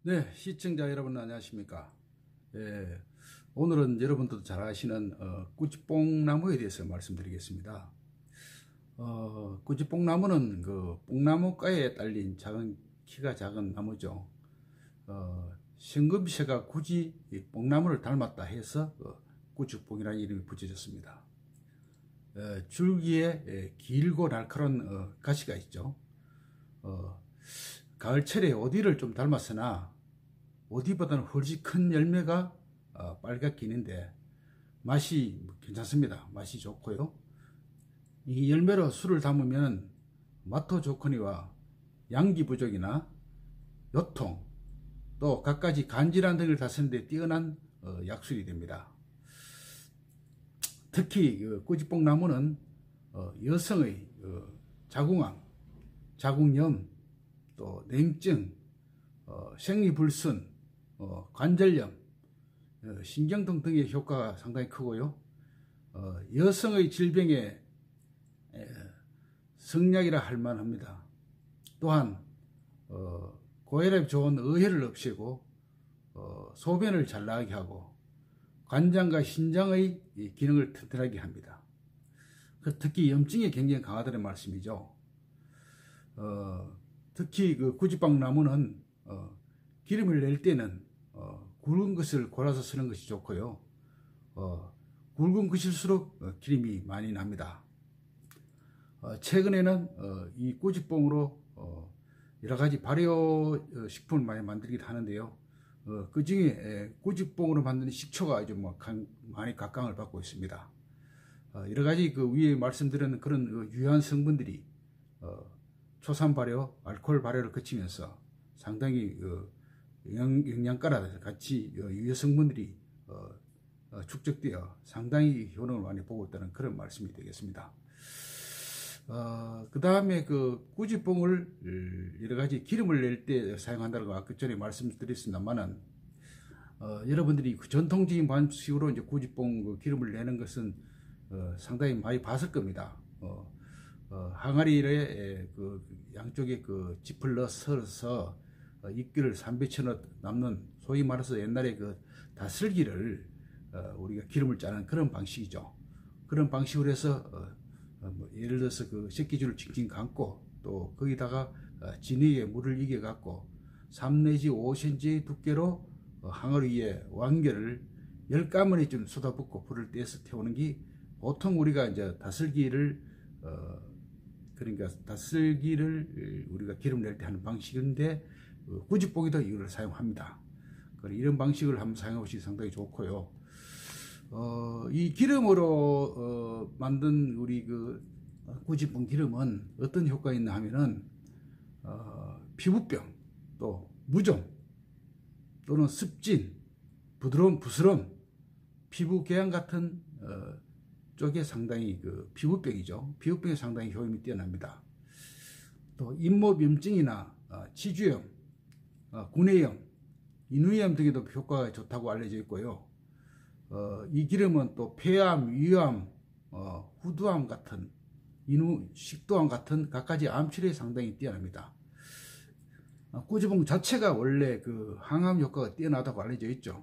네, 시청자 여러분 안녕하십니까? 예, 오늘은 여러분들도 잘 아시는 꾸지뽕나무에 대해서 말씀드리겠습니다. 꾸지뽕나무는 그 뽕나무가에 딸린 키가 작은 나무죠. 신금새가 굳이 이 뽕나무를 닮았다 해서 꾸지뽕이라는 이름이 붙여졌습니다. 줄기에 길고 날카로운 가시가 있죠. 가을철에 오디를 좀 닮았으나 오디보다는 훨씬 큰 열매가 빨갛게 있는데 맛이 괜찮습니다. 맛이 좋고요. 이 열매로 술을 담으면 맛도 좋거니와 양기 부족이나 요통 또 갖가지 간질환 등을 다스리는 데 뛰어난 약술이 됩니다. 특히 꾸지뽕나무는 여성의 자궁암, 자궁염, 또 냉증, 생리불순, 관절염, 신경통 등의 효과가 상당히 크고요. 여성의 질병에 성약이라 할 만합니다. 또한 고혈압 좋은 의혈을 없애고 소변을 잘 나가게 하고 관장과 신장의 기능을 튼튼하게 합니다. 특히 염증에 굉장히 강하다는 말씀이죠. 특히 그 꾸지뽕나무는 기름을 낼 때는 굵은 것을 골라서 쓰는 것이 좋고요. 굵은 것일수록 기름이 많이 납니다. 최근에는 이 꾸지뽕으로 여러 가지 발효 식품을 많이 만들기도 하는데요. 그 중에 꾸지뽕으로 만드는 식초가 아주 많이 각광을 받고 있습니다. 여러 가지 그 위에 말씀드린 그런 유효한 성분들이 초산 발효, 알코올 발효를 거치면서 상당히 영양가라 같이 유효 성분들이 축적되어 상당히 효능을 많이 보고 있다는 그런 말씀이 되겠습니다. 그 다음에 그 꾸지뽕을 여러 가지 기름을 낼 때 사용한다고 아까 전에 말씀드렸습니다만은 여러분들이 그 전통적인 방식으로 이제 꾸지뽕 그 기름을 내는 것은 상당히 많이 봤을 겁니다. 항아리에 그 양쪽에 그 짚을 넣어서 이끼를 300채 남는 소위 말해서 옛날에 그 다슬기를 우리가 기름을 짜는 그런 방식이죠. 그런 방식으로 해서 예를 들어서 그 새끼줄을 칭칭 감고 또 거기다가 진흙에 물을 이겨 갖고 3 내지 5cm 두께로 항아리 위에 왕겨를 10가마니 좀 쏟아붓고 불을 떼서 태우는 게 보통 우리가 이제 다슬기를 그러니까 다슬기를 우리가 기름 낼 때 하는 방식인데 꾸지뽕에도 이걸 사용합니다. 이런 방식을 한번 사용해 보시기 상당히 좋고요. 이 기름으로 만든 우리 그 꾸지뽕 기름은 어떤 효과가 있나 하면은 피부병, 또 무좀, 또는 습진, 부드러움, 부스럼, 피부 궤양 같은 쪽에 상당히 그 피부병이죠. 피부병에 상당히 효험이 뛰어납니다. 또 잇몸 염증이나 치주염, 구내염, 인후염 등에도 효과가 좋다고 알려져 있고요. 이 기름은 또 폐암, 위암, 후두암 같은 식도암 같은 갖가지 암 치료에 상당히 뛰어납니다. 꾸지뽕 자체가 원래 그 항암 효과가 뛰어나다고 알려져 있죠.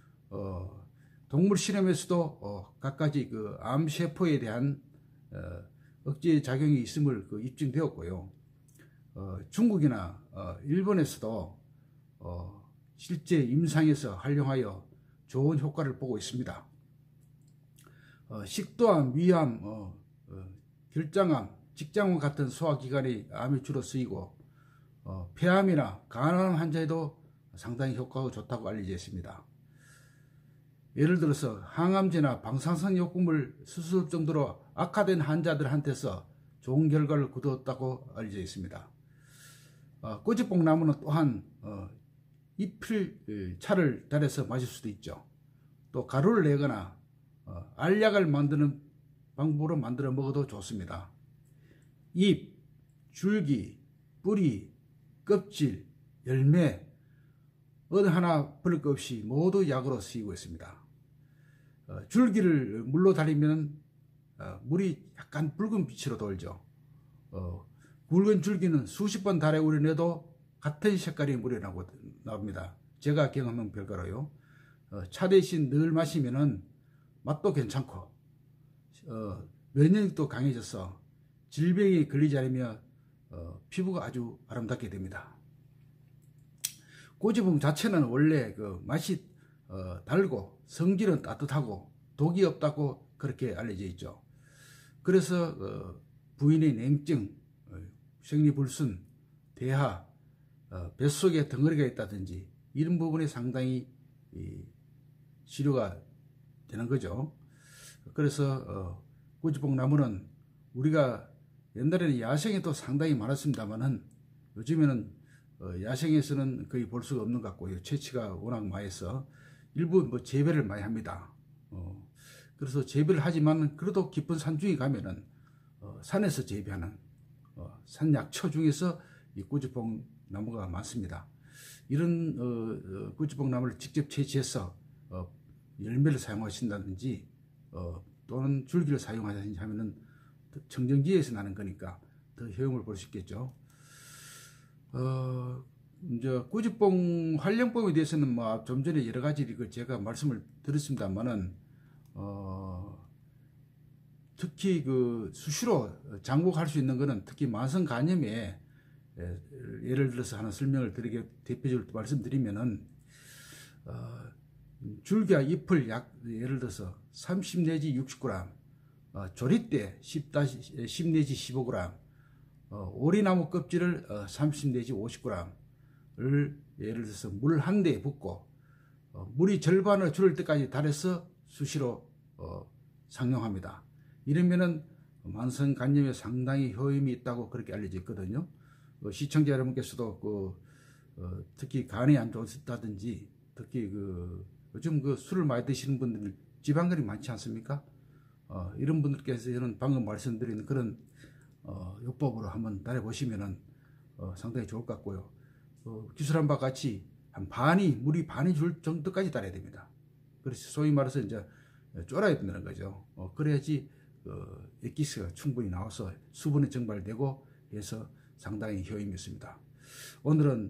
동물 실험에서도 갖가지 그 암세포에 대한 억제 작용이 있음을 입증되었고요. 중국이나 일본에서도 실제 임상에서 활용하여 좋은 효과를 보고 있습니다. 식도암, 위암, 결장암, 직장암 같은 소화기관의 암이 주로 쓰이고 폐암이나 간암 환자에도 상당히 효과가 좋다고 알려져 있습니다. 예를 들어서 항암제나 방사선 요금을 수술 정도로 악화된 환자들한테서 좋은 결과를 거두었다고 알려져 있습니다. 꾸지뽕 나무는 또한 잎을 차를 달여서 마실 수도 있죠. 또 가루를 내거나 알약을 만드는 방법으로 만들어 먹어도 좋습니다. 잎, 줄기, 뿌리, 껍질, 열매 어느 하나 버릴 것 없이 모두 약으로 쓰이고 있습니다. 줄기를 물로 달이면 물이 약간 붉은 빛으로 돌죠. 굵은 줄기는 수십 번 달에 우려내도 같은 색깔의 물이 나옵니다. 제가 경험한 결과로요. 차 대신 늘 마시면은 맛도 괜찮고 면역력도 강해져서 질병에 걸리지 않으며 피부가 아주 아름답게 됩니다. 꾸지뽕 자체는 원래 그 맛이 달고 성질은 따뜻하고 독이 없다고 그렇게 알려져 있죠. 그래서 부인의 냉증, 생리불순, 대하, 뱃속에 덩어리가 있다든지 이런 부분에 상당히 치료가 되는 거죠. 그래서 꾸지뽕 나무는 우리가 옛날에는 야생에도 상당히 많았습니다만은 요즘에는 야생에서는 거의 볼 수가 없는 것 같고요. 채취가 워낙 많이 해서 일부 뭐 재배를 많이 합니다. 그래서 재배를 하지만 그래도 깊은 산중에 가면은 산에서 재배하는 산약초 중에서 이 꾸지뽕 나무가 많습니다. 이런 꾸지뽕 나무를 직접 채취해서 열매를 사용하신다든지 또는 줄기를 사용하든지 하면은 청정지에서 나는 거니까 더 효용을 볼 수 있겠죠. 이제 꾸지뽕 활용법에 대해서는 뭐 좀 전에 여러 가지 제가 말씀을 드렸습니다만은 특히 그 수시로 장복할 수 있는 거는 특히 만성 간염에 예를 들어서 하나 설명을 드리게 대표적으로 말씀드리면은 줄기와 잎을 약 예를 들어서 30 내지 60g, 조리 때 10 내지 15g, 오리나무 껍질을 30 내지 50g을 예를 들어서 물 한 대에 붓고 물이 절반을 줄을 때까지 달여서 수시로 상용합니다. 이러면은 만성 간염에 상당히 효임이 있다고 그렇게 알려져 있거든요. 시청자 여러분께서도 특히 간이 안 좋다든지 특히 요즘 술을 많이 드시는 분들 지방간이 많지 않습니까? 이런 분들께서는 방금 말씀드린 그런 요법으로 한번 따라보시면은 상당히 좋을 것 같고요. 기술한 바 같이 물이 반이 줄 정도까지 따라야 됩니다. 그래서 소위 말해서 이제 쫄아야 된다는 거죠. 그래야지 액기스가 충분히 나와서 수분이 증발되고 해서 상당히 효임이 있습니다. 오늘은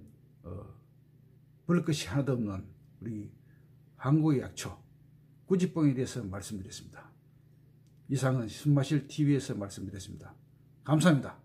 볼 것이 하나도 없는 우리 한국의 약초 꾸지뽕에 대해서 말씀드렸습니다. 이상은 숨마실 TV에서 말씀드렸습니다. 감사합니다.